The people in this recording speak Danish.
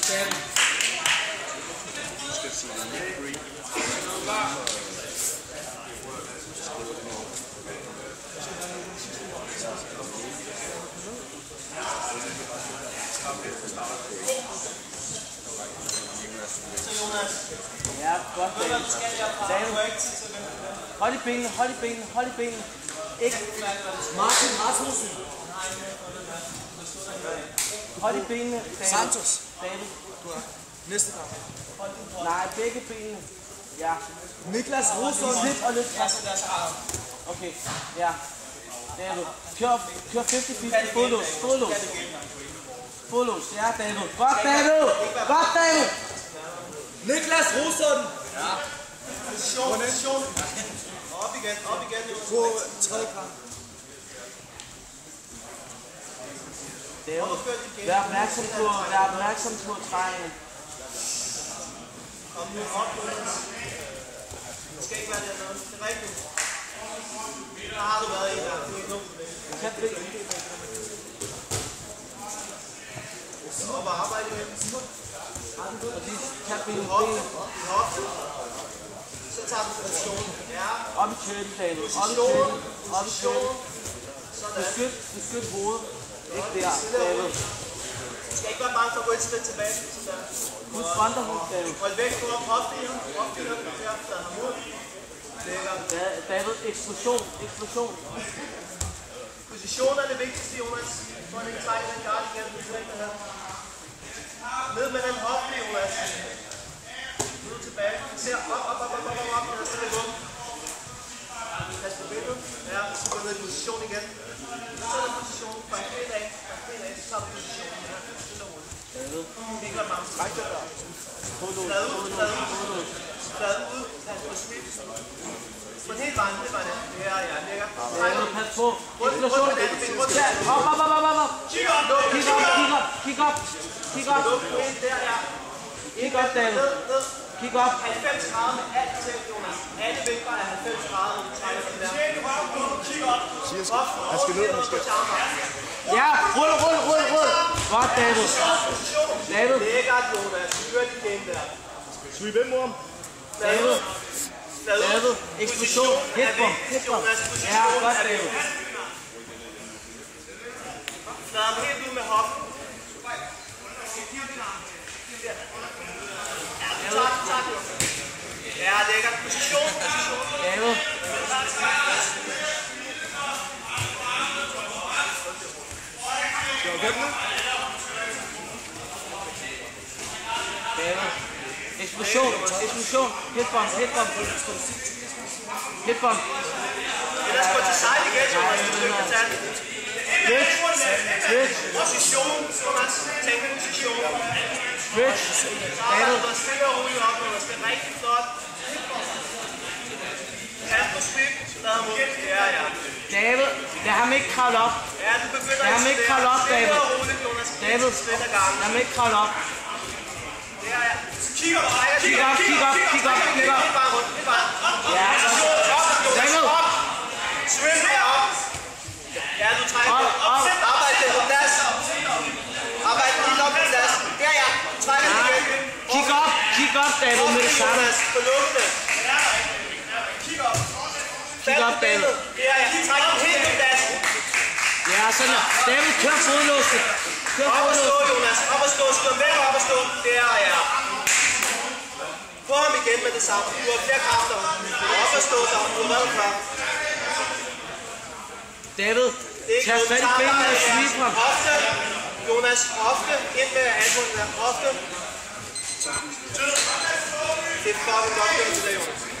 Ja, godt. Hold i benene, hold i benene, hold i benene. Ikke. Martin Rasmussen. Hold i benene. Santos. David. Næste gang. Nej, begge benene. Ja. Niklas Rosson. Lidt og lidt. Okay, ja. David. Kør 50-50. Fodlås, fodlås. Fodlås, ja David. Godt David! Godt David! Niklas Rosson. Ja. Position. Op igen. På tredje kamp. David, vær opmærksom på træningen. Kom nu op, Jonas. Det skal ikke være dernede. Det er rigtigt. Der har du været i der. Du er ikke nogen problem. Op og arbejde med den. Hofte. Så tager du positionen. Ja. Op i kølen, David. Op i kølen. Beskyt hovedet. Ikke der, David. Du skal ikke være bange for at gå et skridt tilbage. Husk vandrehus, David. Hold væk på hofte i ham. David, eksplosion. Positionen er det vigtigste, Jonas. For at ikke trække den gard igen. Ned med den hofte, Jonas. Ned tilbage. Ser op. Den er stille bum. Pas på benet. Ja, så går ned i position igen. Så er der position. Fra en del af. Så tager du positionen. Ja, stille og roligt. Ikke være bange. Træk det der. Flad ud. Pas på smidt. Men helt vejen, det var det. Det her, ja, lækker. Pas på. Eksplosion. Op. Kig op. Luk nu ind der, ja. Kig op, David. Kig op. 90 grader med alt tæt, Jonas. Alle vinkler er 90 grader, når du trækker den der. Kig op. Han skal ned, Ja, rull. Godt, David. Lækkert, Jonas. Hør de game der. Skal vi vende mod ham? David. Eksplosion. Hitbom. Ja, godt, David. Flad ham helt ud med hoften. Ja, lækkert. Position. David. Eksplosion. Hitbom. Ellers gå til side igen, Jonas. Du skal ikke tage den. Switch. Position, Jonas. Tænk position. Switch. David. Der stiller og roligt op, Jonas. Det er rigtig flot. Pas på spil. Lad ham ud. Ja. David, lad ham ikke kravle op. Ja, du begynder Lad ham ikke kravle op, David. Stille og roligt, Jonas. David, lad ham ikke kravle op. Ja. Kig op. Kig op. Bare rundt. Ja, David. Svøm herop. Ja, du trækker op. Arbejde det på plads. Arbejde helt op på plads. Der, ja. Trækker det igen. Kig op, David, med det samme. Få lukket det. Kig op, David. Ja. Trækker det helt på plads. Ja, sådan. David, kør fodlåset. Op og stå, Jonas. Op og stå. Skøm væk op og stå. Der, ja. Få ham igen med det samme. Du har flere kræfter. Op og stå, så du har været klar. David, tag fat i benene og sweep ham. Hofte. Jonas, hofte. Ind med albuen der. Hofte. Det er fucking godt gjort til dig, Jonas.